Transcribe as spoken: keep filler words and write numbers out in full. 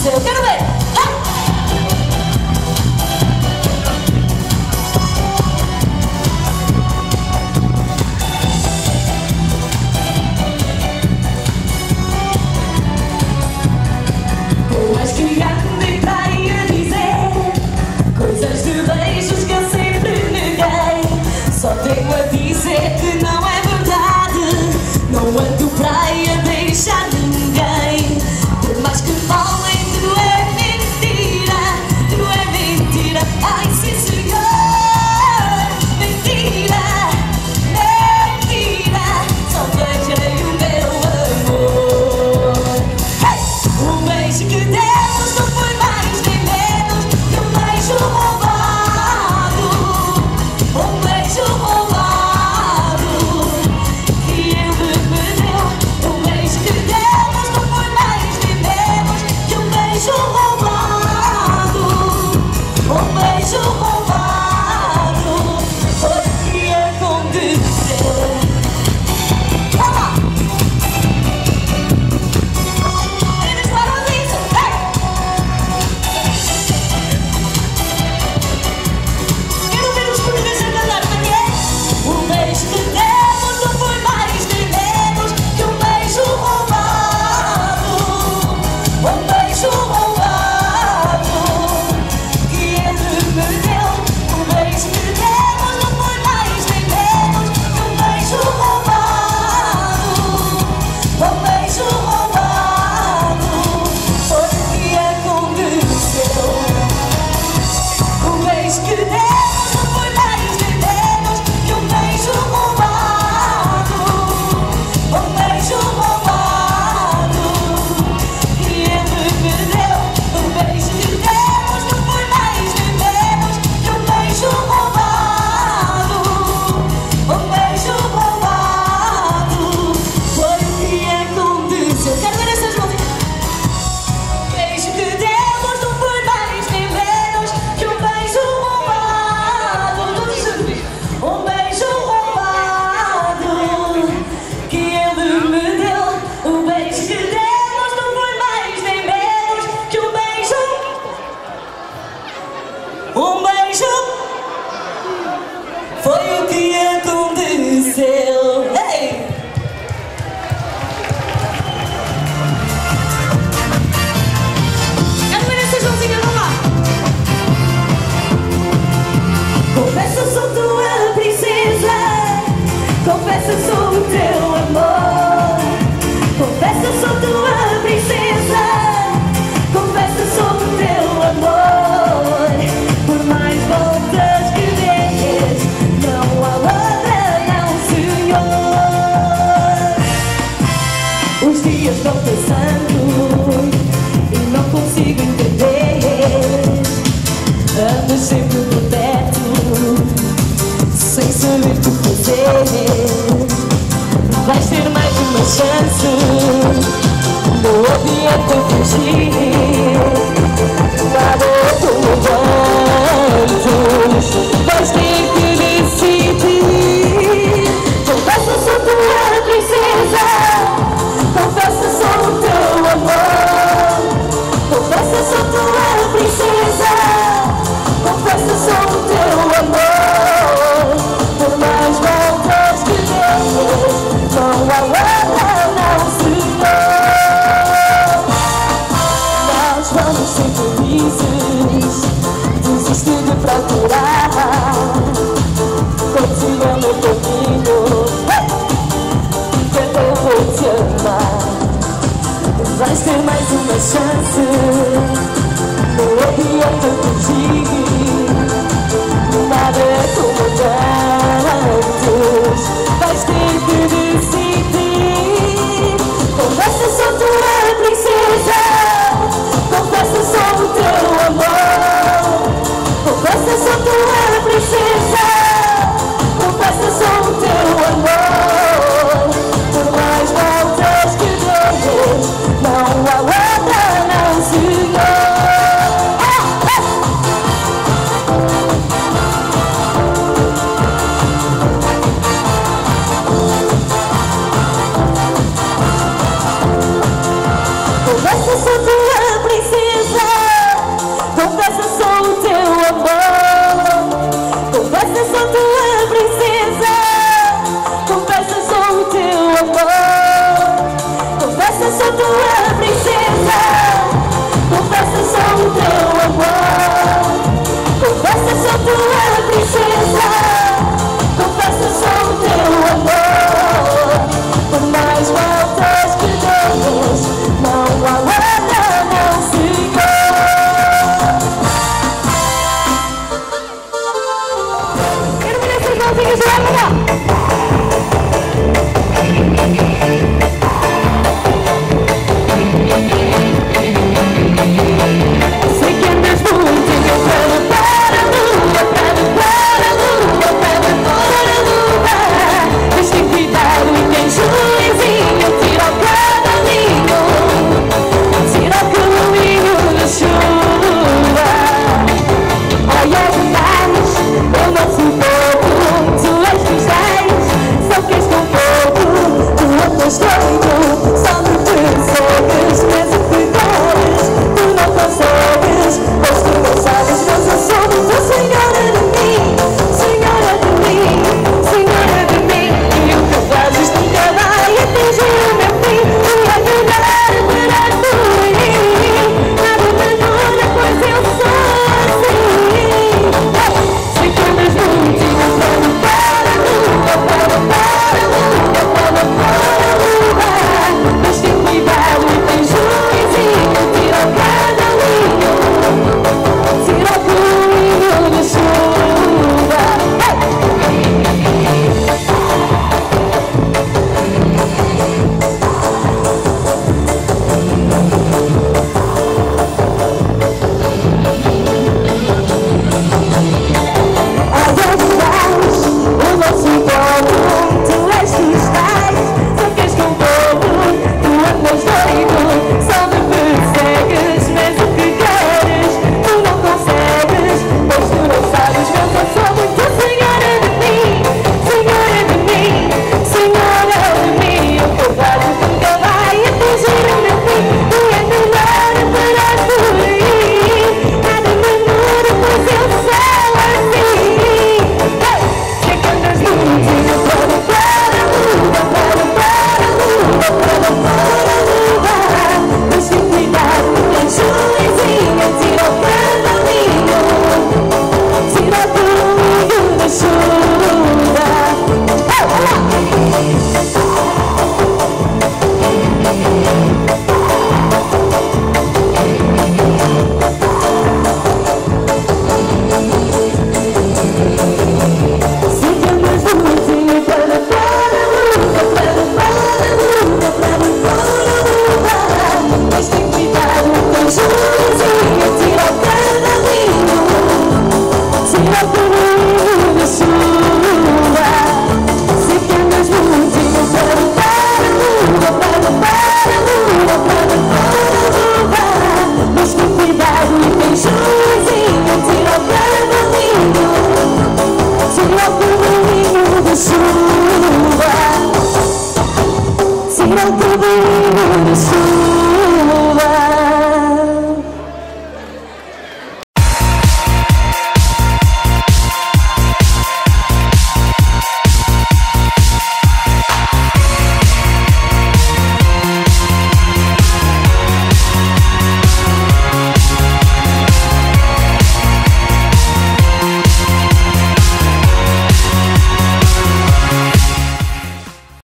céu. Quero ver! Com mais que grande para a dizer coisas de beijos que eu sempre neguei. Só tenho a dizer que não é verdade. Não ando praia a deixar ninguém. Por mais que falem que não é mentira, que não é mentira. Ai, sim senhor, mentira, mentira. Só beijei o meu amor. Hey! O beijo que demos não foi mais nem menos que um beijo roubado. Um beijo roubado que ele me deu. O beijo que demos não foi mais nem menos que um beijo roubado. Um beijo roubado foi o que aconteceu. Vamos lá! Eles falam isso, hey! Quero ver os portugueses a cantar também. O beijo que demos não foi mais nem menos que um beijo roubado. Um beijo roubado que ele me deu. O beijo que demos não foi mais nem menos que um beijo roubado. Um beijo roubado foi o que aconteceu. O beijo que demos não foi mais nem menos que um beijo roubado. Um beijo roubado que ele me deu. O beijo que demos não foi mais nem menos que um beijo roubado. Um beijo roubado foi o que aconteceu. Quero ver essas mãos. O beijo que demos não foi mais nem menos que um beijo roubado. Todos juntos. Um beijo roubado que ele me deu. O beijo que demos não foi mais nem menos que um beijo. Um beijo foi o que aconteceu. Hey! Quero ver essas mãozinhas, vamos lá! Confesso, sou tua princesa. Confesso, sou o teu amor. Confesso, sou tua princesa. Confesso, sou o teu amor. Por mais voltas que dês, não há outra, não, Senhor. Os dias vão passando e não consigo entender. Ando sempre por perto, sem saber o que fazer. Vais ter mais uma chance, não adianta fugir. Nada é como antes, vais ter que decidir. Confesso, sou tua princesa. Confesso, sou o teu amor. Confesso, sou tua princesa. Confesso, sou o teu amor. Por mais voltas que dês, não há outra, não, Senhor. Nós vamos ser felizes. Desiste de procurar. Continua meu caminho, que eu vou te amar. Vais ter mais uma chance, não adianta fugir. Nada é como antes, vais ter que decidir. Confesso, sou tua princesa. Confesso, sou o teu amor. Confesso, sou tua princesa. Confesso, sou o teu amor. Por mais voltas que dês, não há outra, não, Senhor. Confesso, sou tua princesa. coração.